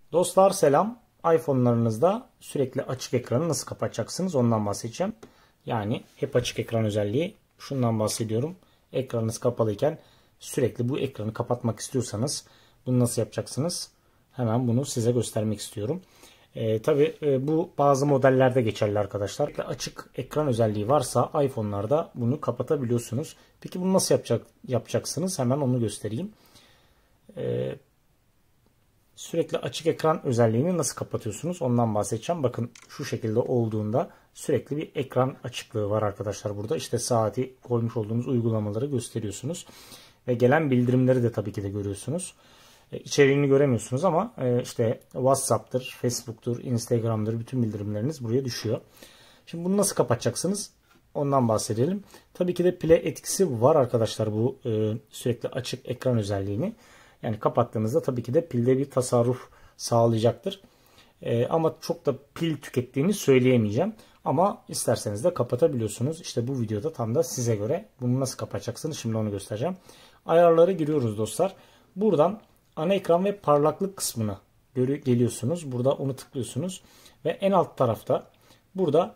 Dostlar selam. iPhone'larınızda sürekli açık ekranı nasıl kapatacaksınız ondan bahsedeceğim. Yani hep açık ekran özelliği şundan bahsediyorum. Ekranınız kapalıyken sürekli bu ekranı kapatmak istiyorsanız bunu nasıl yapacaksınız? Hemen bunu size göstermek istiyorum. Tabii bu bazı modellerde geçerli arkadaşlar. Açık ekran özelliği varsa iPhone'larda bunu kapatabiliyorsunuz. Peki bunu nasıl yapacaksınız? Hemen onu göstereyim. Sürekli açık ekran özelliğini nasıl kapatıyorsunuz ondan bahsedeceğim. Bakın şu şekilde olduğunda sürekli bir ekran açıklığı var arkadaşlar burada. İşte saati koymuş olduğunuz uygulamaları gösteriyorsunuz. Ve gelen bildirimleri de tabii ki de görüyorsunuz. İçeriğini göremiyorsunuz ama işte WhatsApp'tır, Facebook'tur, Instagram'dır bütün bildirimleriniz buraya düşüyor. Şimdi bunu nasıl kapatacaksınız? Ondan bahsedelim. Tabii ki de pile etkisi var arkadaşlar bu sürekli açık ekran özelliğini. Yani kapattığınızda tabii ki de pilde bir tasarruf sağlayacaktır. Ama çok da pil tükettiğini söyleyemeyeceğim. Ama isterseniz de kapatabiliyorsunuz. İşte bu videoda tam da size göre bunu nasıl kapatacaksınız şimdi onu göstereceğim. Ayarlara giriyoruz dostlar. Buradan ana ekran ve parlaklık kısmına geliyorsunuz. Burada onu tıklıyorsunuz. Ve en alt tarafta burada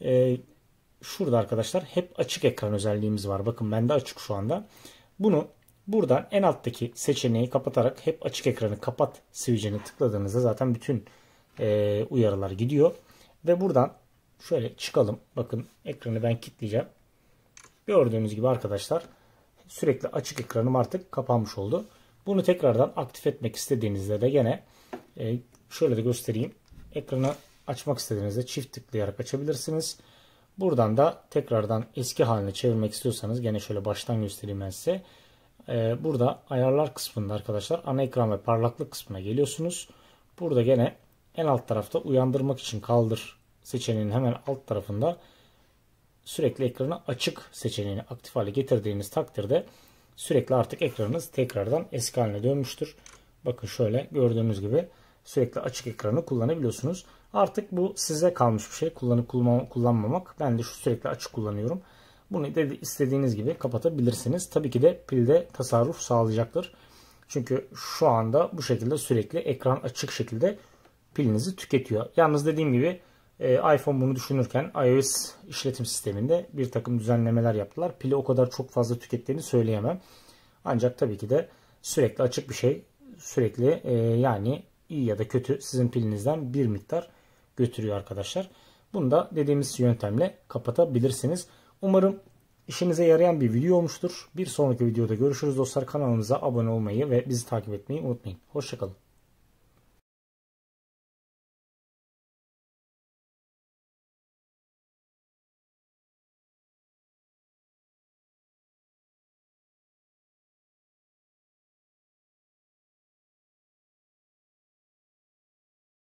şurada arkadaşlar hep açık ekran özelliğimiz var. Bakın bende açık şu anda. Bunu buradan en alttaki seçeneği kapatarak hep açık ekranı kapat switch'ini tıkladığınızda zaten bütün uyarılar gidiyor. Ve buradan şöyle çıkalım. Bakın ekranı ben kilitleyeceğim. Gördüğünüz gibi arkadaşlar sürekli açık ekranım artık kapanmış oldu. Bunu tekrardan aktif etmek istediğinizde de gene şöyle de göstereyim. Ekranı açmak istediğinizde çift tıklayarak açabilirsiniz. Buradan da tekrardan eski haline çevirmek istiyorsanız gene şöyle baştan göstereyim ben size. Burada ayarlar kısmında arkadaşlar ana ekran ve parlaklık kısmına geliyorsunuz. Burada gene en alt tarafta uyandırmak için kaldır seçeneğinin hemen alt tarafında sürekli ekranı açık seçeneğini aktif hale getirdiğiniz takdirde sürekli artık ekranınız tekrardan eski haline dönmüştür. Bakın şöyle gördüğünüz gibi sürekli açık ekranı kullanabiliyorsunuz. Artık bu size kalmış bir şey. Kullanıp kullanmamak. Ben de şu sürekli açık kullanıyorum. Bunu da istediğiniz gibi kapatabilirsiniz. Tabii ki de pilde tasarruf sağlayacaktır. Çünkü şu anda bu şekilde sürekli ekran açık şekilde pilinizi tüketiyor. Yalnız dediğim gibi iPhone bunu düşünürken iOS işletim sisteminde bir takım düzenlemeler yaptılar. Pili o kadar çok fazla tükettiğini söyleyemem. Ancak tabii ki de sürekli açık bir şey sürekli yani iyi ya da kötü sizin pilinizden bir miktar götürüyor arkadaşlar. Bunu da dediğimiz yöntemle kapatabilirsiniz. Umarım işinize yarayan bir video olmuştur. Bir sonraki videoda görüşürüz dostlar. Kanalımıza abone olmayı ve bizi takip etmeyi unutmayın. Hoşçakalın.